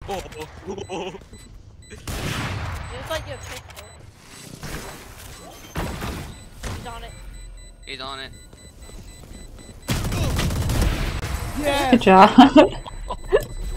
Oh. It's like your pistol. He's on it. He's on it. Yeah. Good job.